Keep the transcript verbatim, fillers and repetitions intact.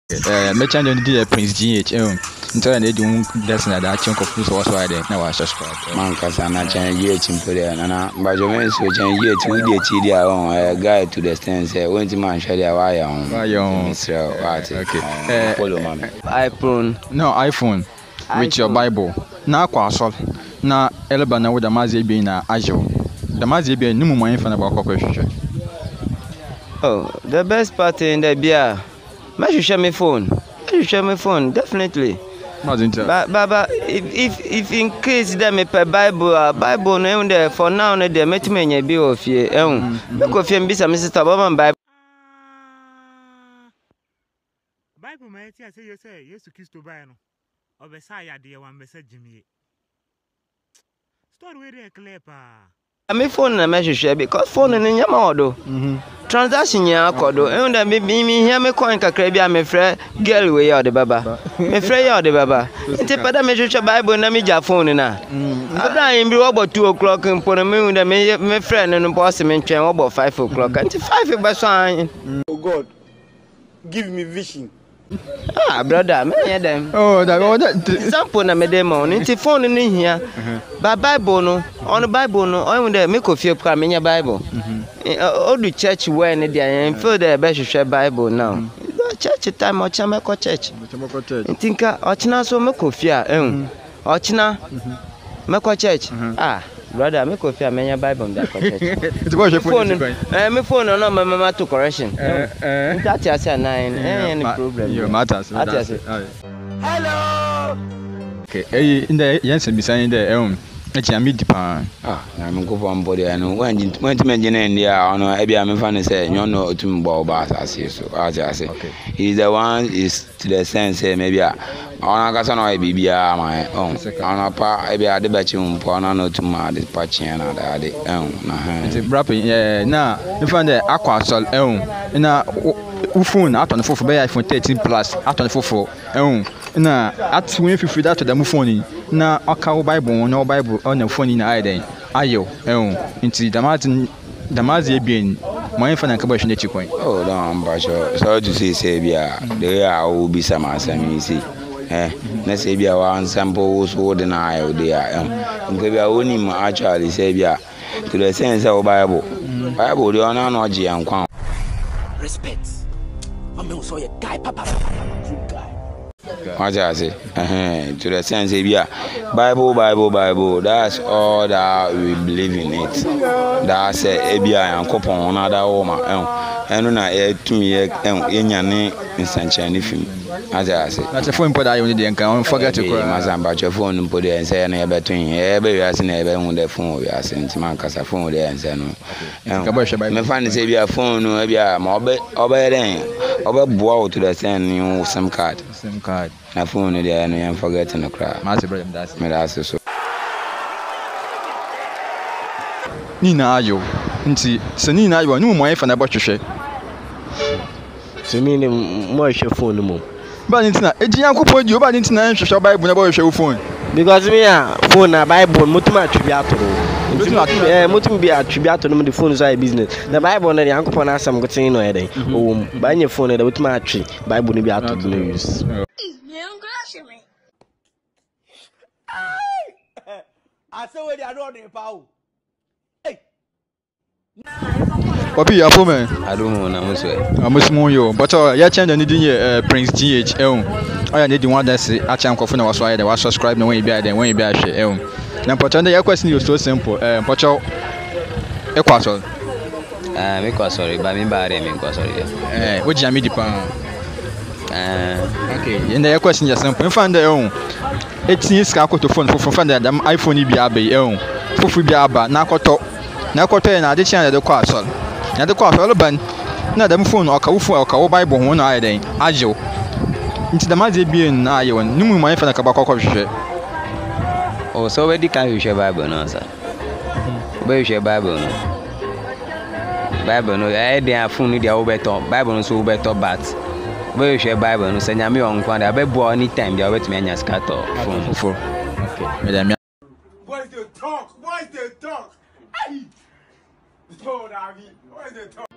Eh, mention the day Prince G H. Um, until they do that's not that chunk of news was why they now I subscribe. Man, cause I'm not trying to get him for there. Nana, but you mean so trying to get to the T D on a guy to the stand say when the man shall there why on. Why on? Mister What? Okay. Follow mommy. iPhone. No iPhone with your Bible. Na kwa sol. Na eleba na with the mazi be na ajo. The mazi be no more infant about question. Oh, the best part in the beer. I should share my phone. I should share my phone, definitely. But, but, but if, if, if in case they make a Bible, a Bible, no, there for now, they met me in a bill of ye. Um, look of him, be some Mister Bob Bible. Bible, my dear, say you say, yes, to kiss to buy no. Or Messiah, dear one message me. Story with a clipper. My phone na me hwehwe because phone no nyama odo transaction ya akodo and that me me hear me coin kakra bia me frɛ girl we ya de baba me frɛ ya de baba nti pada me hwehwe Bible na me ja phone na abraham bi wo bo two o'clock mpo na me hu me me frɛ no no boss me ntwen wo bo five o'clock nti five be so an. Oh God, give me vision. Ah, brother, me hear them. Oh, that oh that example na me dem on nti phone ni hia ba Bible no on Bible no on dey make of pra me nya Bible all the church where ne dey feel the be hwehwe Bible now church time o chama ko church nti nka o china so make of fear ehun o china make ko church ah brother make of fear me nya Bible dey ko church it's what your phone eh me phone no my mama to correction eh that is nine eh any problem you matters hello okay eh in the yense bisan there ehun echi am di pa ah na me go for body no when when to me gene ndia ono e bia me fa ne say nyo no otum bo ba asase so aja say he is the one is to the sense say maybe ona ka so no e bibia ma on ona pa e bia de ba chi mpo na no otum ma de pa chi na da de ehun na ha it's rap eh na me fa de akwa sol ehun na u phone aton fofo be iPhone thirteen plus aton fofo ehun na at when fifty that to the phone na aka Bible na Bible on the phone na aiden ayo ehun nti damati damazi ebien mo enfa na ka ba hwe na chikwan. Oh don ba sure so to say say bia they are will be some asami see eh na say bia one sample so de na ayo they are nke bia woni ma actually say bia to the sense of Bible Bible dey on na oje yankwan Respect. I'm also a guy, papa. What I say? Uh-huh. To the sense, yeah, Bible, Bible, Bible. That's all that we believe in it. That's a Abia and Copon, another woman. And when I to me, in your name, in Sanchani film. As I say, that's a phone put I only didn't forget to call. Mazan, but your phone and put it and say, I never between every as never on the phone. We are sent to Mancasa phone there and say, no. My friend say, be a phone, no, be a mob, or better, or bow to the send you some card. Some card. Na phone there and I'm forgetting the crowd. Master brother, that's me that's so. Nina ayo. Nti se Nina ayo no mo enfa na botwehwe. Se me ne mo hwe phone mo. Ba ntina eji yankopon di oba ntina hwehwe Bible na bo hwe phone. Because me a phone na Bible mutuma atwe atoro. Eh mutum bi atwe atoro no the phone so business. The Bible na yankopon na asam gotin no eden. O ba nye phone na mutuma atwe Bible no bi atoro no use. I say where they are not in power. Hey. Obi apo man. I don't know na muswe. Amusmu yo. But uh, ya change the din Prince G H ehun. Oya need the one that say acha nkofo na waso aye dey was subscribe na when you be there when you be ahwe ehun. Na important ya question is so simple. Eh pocho e kwaso. Ah me kwaso re ba me ba re me kwaso re. Eh oji ami di pa. Ah okay. And the question is simple. In fact ehun. eighteen ska akoto phone for for the iPhone bi abai ehun. Fufu bi aba na akoto. Na akoto na ade chan de kwaso. Na de kwaso ban. Na dem phone o ka wo phone o ka wo Bible ho na aye den. Ajo. Nti da maze bi na aye won nimu man fa na ka ba kokko hwehwe. Oh so we di kan hwehwe Bible no sir. We hwehwe Bible no. Bible no eh dey phone ni dia wo beto. Bible no so wo beto but we hwehwe Bible no say nyame on kwa da be bo anytime dia wet me anya scatter phone for. Okay. What is the talk? What is the talk? Hey. Oh, David. What is the talk?